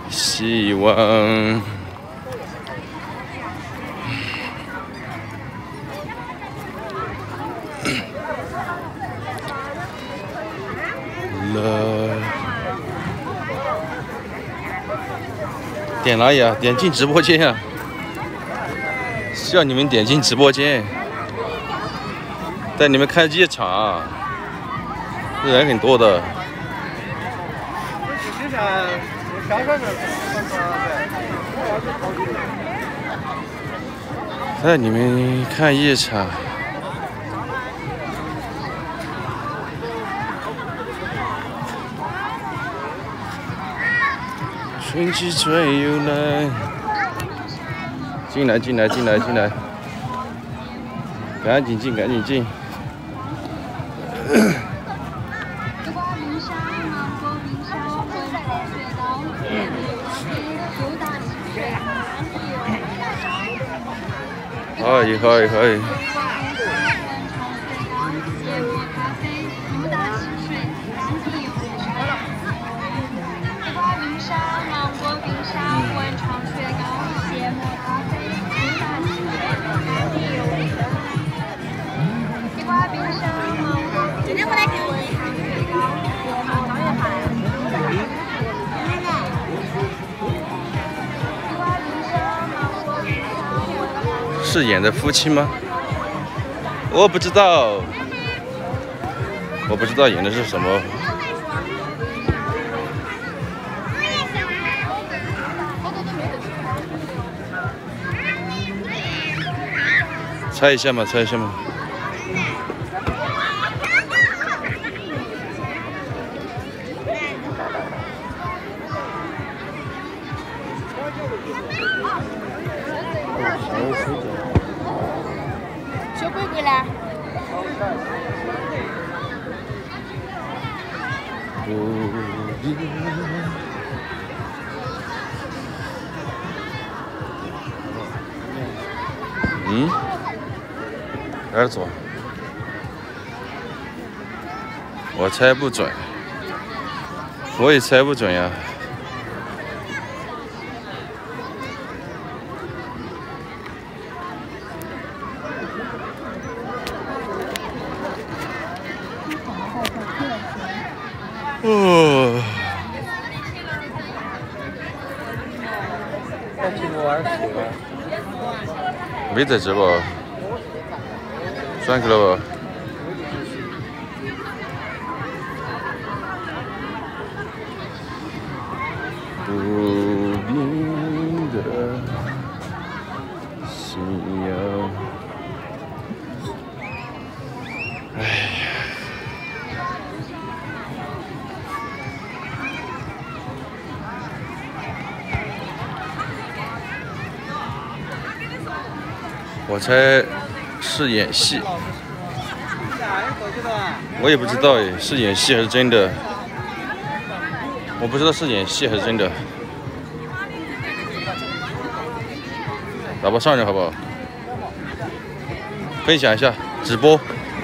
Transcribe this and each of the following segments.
希望。点哪里啊？点进直播间啊！叫你们点进直播间，带你们看夜场，人很多的。带你们看夜场。 春去春又来，进来，赶紧进。可以。是演的夫妻吗？我不知道演的是什么。猜一下嘛。 小鬼鬼啦！哪儿走？我猜不准，我也猜不准呀。 哦，没在这吧？转去了吧？不变的信仰。哎呀。 我猜是演戏，我也不知道哎，是演戏还是真的？我不知道是演戏还是真的。打包上人好不好？分享一下直播。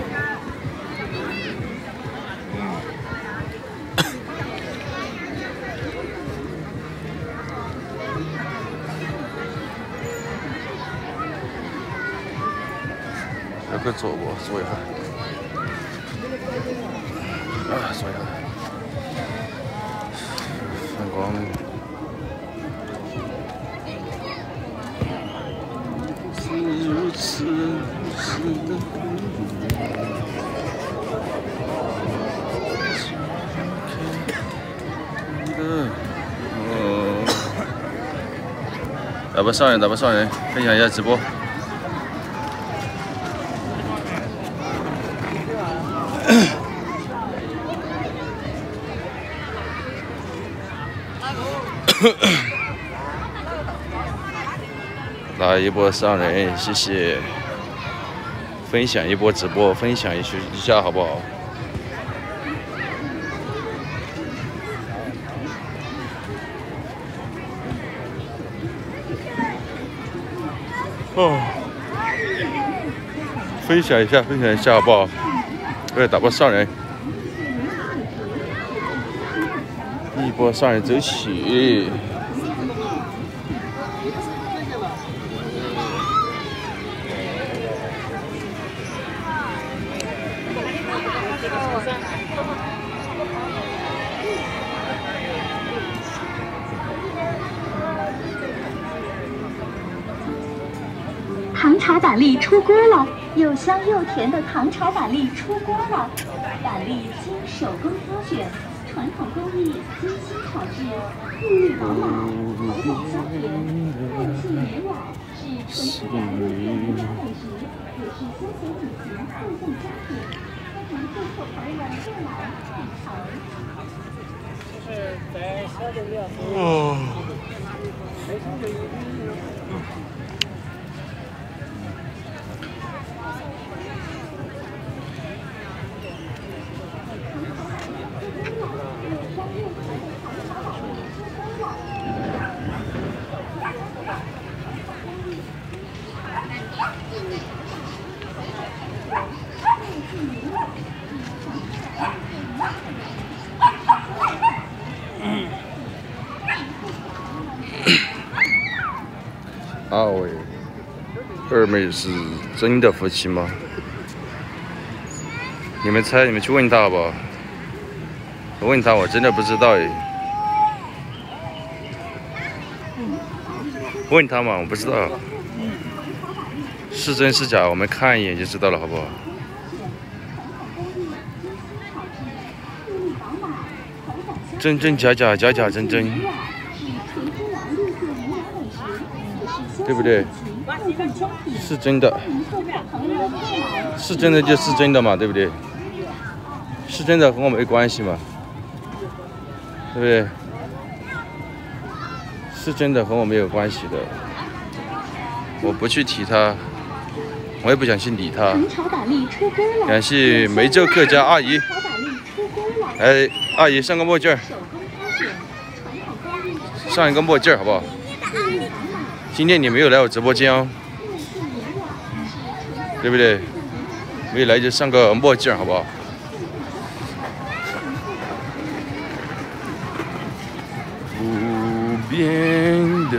快坐一会儿。坐一会儿。反光。是如此的。打包上人，分享一下直播。 来一波上人，谢谢。分享一波直播，分享一下好不好？哦，分享一下好不好？对，打波上人，一波上人走起。 炒板栗出锅了，又香又甜的糖炒板栗出锅了。板栗经手工挑选，传统工艺精心炒制，粒粒饱满，口感香甜，味气绵软，是纯天然绿色营养美食，也是休闲旅行互动佳品。欢迎顾客朋友们过来品尝。 就是在小的料理。 哦。阿伟、二妹是真的夫妻吗？你们猜，你们去问他好不好？我问他，我真的不知道哎。问他嘛，我不知道。是真是假，我们看一眼就知道了，好不好？真真假假，假假真真，对不对？是真的，是真的就是真的嘛，对不对？是真的和我没关系嘛，对不对？是真的和我没有关系的，我不去提他，我也不想去理他。感谢梅州客家阿姨，哎，阿姨上个墨镜儿，上一个墨镜儿好不好？今天你没有来我直播间哦，对不对？没有来就上个墨镜儿好不好？不变的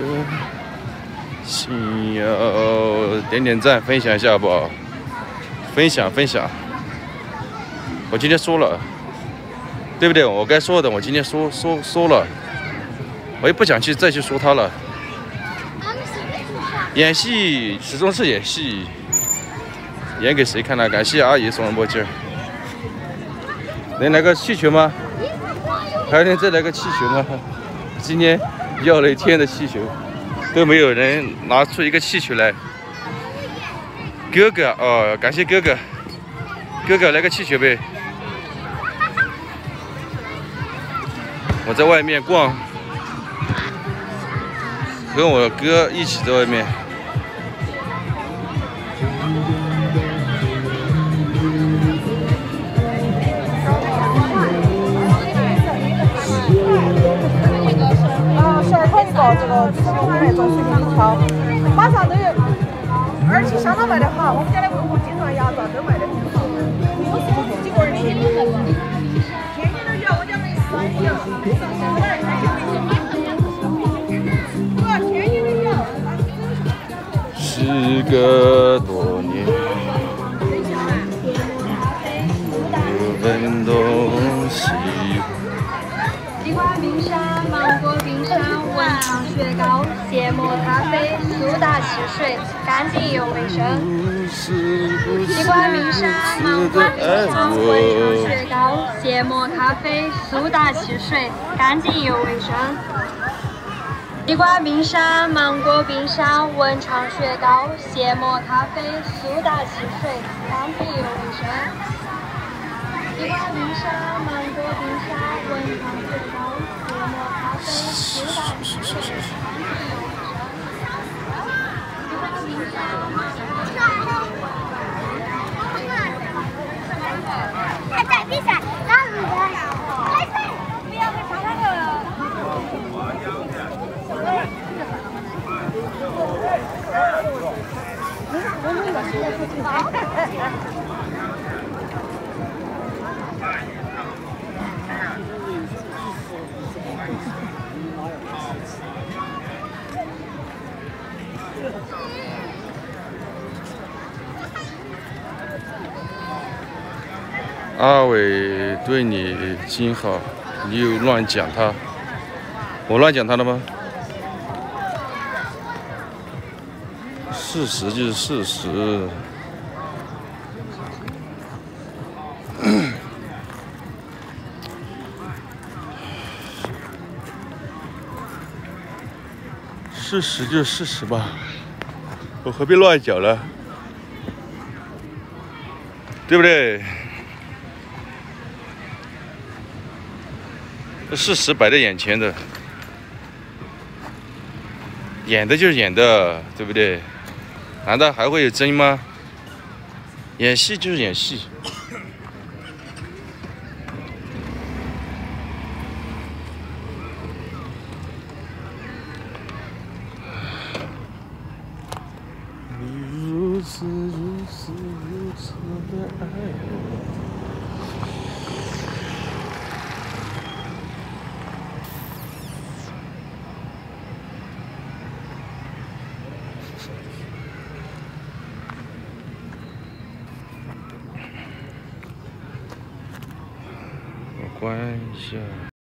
信仰，点点赞，分享一下好不好？分享。我今天说了，对不对？我该说的，我今天说了，我也不想再去说他了。演戏始终是演戏，演给谁看呢？感谢阿姨送的墨镜。能来个气球吗？还能再来个气球吗？今天要了一天的气球，都没有人拿出一个气球来。哥哥哦，感谢哥哥，哥哥来个气球呗。我在外面逛，和我哥一起在外面。 这个15种水晶条，马上都有，而且相当卖得好。我们家的文物精装牙皂都卖得很好。几个人天天都有，我家没死有。天天都有。 时隔多年，有很多喜。 西瓜冰沙、芒果冰沙、文昌雪糕、芥末咖啡、苏打汽水，干净又卫生。西瓜冰沙、芒果冰沙、文昌雪糕、芥末咖啡、苏打汽水，干净又卫生。西瓜冰沙、芒果冰沙、文昌雪糕、芥末咖啡、苏打汽水，干净又卫生。西瓜冰沙、芒果冰沙、文昌雪糕、芥末咖啡、苏打汽水，干净又卫生。西瓜冰沙、芒果冰沙。 他在比赛，哪里的？开赛，不要被他那个。 阿伟对你真好，你又乱讲他，我乱讲他了吗？ 事实就是事实。事实就是事实吧，我何必乱讲了，对不对？事实摆在眼前的，演的就是演的，对不对？难道还会有真吗？演戏就是演戏。你如此如此如此的爱我。关一下。